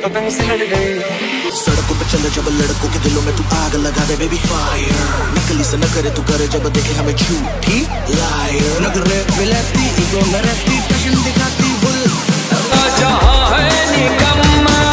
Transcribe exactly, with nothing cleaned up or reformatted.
पतंग से लड़ गई। सड़कों पे चले जब लड़कों के दिलों में तू आग लगा दे बेबी फायर। नकली से न करे तू करे जब देखे हमें झूठी लायर। नगरे विलाती ईगो में रहती टशन दिखाती फुल जहाँ है निकम्मा